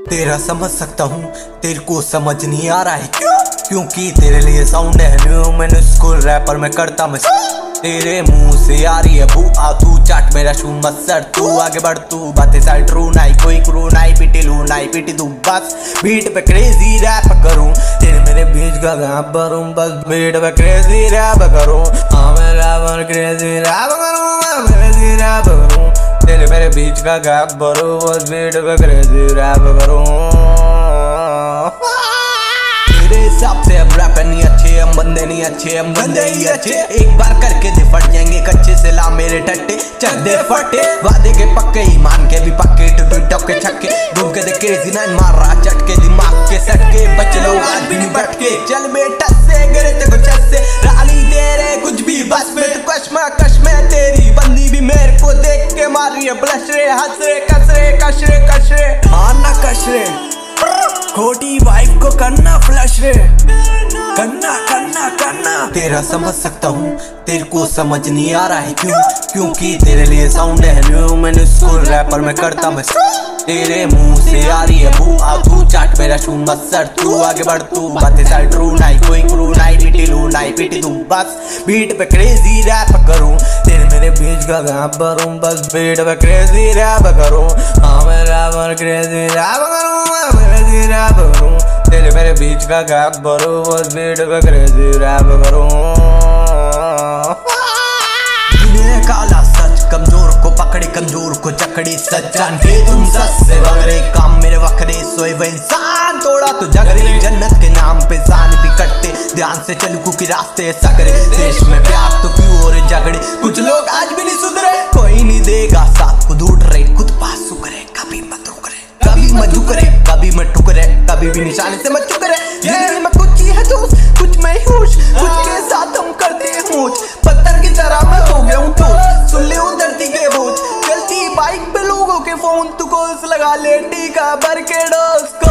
तेरा समझ सकता हूँ, तेरे को समझ नहीं आ रहा है क्यों? क्योंकि तेरे लिए साउंड है न्यू, मैंने स्कूल रैपर में करता मैं। तेरे मुंह से आ रही है बू, आ तू चाट मेरा शू मत सर, तू आगे बढ़, तू बातें साइड ट्रू नाई, कोई क्रू नाई, पिटी लू नाई, पिटी तू बस बीट पे क्रेजी रैप करूं, तेरे मेरे बीच का गैप भरूं, बस बीट पे क्रेजी रैप करूं, हाँ मैं रैपर क्रेजी रैप करूं, मैं क्रेजी रैप करूं, तेरे मेरे बीच का गैप भरूं, बस बीट पे क्रेजी रैप करूं। तेरे हिसाब से हम रैपर नहीं अच्छे, हम बंदे नहीं अच्छे, हम बंदे ही अच्छे, एक बार करके दे फट जाएंगे कच्चे से ला मेरे टट्टे, चक दे फटे वादे के पक्के, ईमान के भी पक्के, टुटू के छक्के, घूम के दे क्रेजी नाइन मार रहा चटके, दिमाग के सटके, बच्चे लोग आज भी नहीं बटके, चल बेटा से गिरे ते कुछ से राली तेरे कुछ भी बस में, तो कश में तेरी बंदी भी मेरे को देख के मार रही है ब्लश रे, हंस रे, कस रे, आना कश रे, खोटी वाइफ को करना फ्लश रे, करना। तेरा समझ सकता हूँ, तेरे को समझ नहीं आ रहा है क्यों? क्योंकि तेरे लिए साउंड है न्यू, मैंने स्कूल रैपर में करता मैं। तेरे मुंह से आ रही है बू, आ तू चाट मेरा शू मत सर, तू आगे बढ़, तू बातें साइड ट्रू नाई, कोई क्रू नाई, पिटी लू नाई, पिटी तू बस बीट पे क्रेजी रैप करूं, तेरे मेरे बीच का गैप भरूं, बस बीट पे क्रेजी रैप करूं, हाँ मैं रैपर क्रेजी रैप करूं, मैं क्रेजी रैप करूं, तेरे मेरे बीच का गैप भरूं, बस बीट पे क्रेजी रैप करूं। काला सच कमजोर को पकड़े, कमजोर को जकड़े, सच जान के तुम सच से बगरे, काम मेरे वखरे, सोए वो इंसान तोड़ा तो जगरे, जन्नत के नाम पे जान भी कटते, ध्यान से चलू कुकी रास्ते सकरे, देश में प्यार तो क्यों हो रहे झगड़े, कुछ लोग आज भी नहीं सुधरे, कोई नहीं देगा साथ खुद उठ रहे, खुद पास सुकरे, कभी मत रुकरे, कभी मत झुकरे, कभी मत ठुकरे, कभी भी निशाने से मत चुकरे, जिंदगी में कुछ ही है दोस्त, कुछ मैं होश, कुछ के साथ हम करते हैं मूछ, पत्थर की तरह मैं हो गया हूँ ठोस, सुन ले धरती के बोझ, चलती बाइक पे लोगों के फोन, तू कोस लगा ले टीका भर के डोज।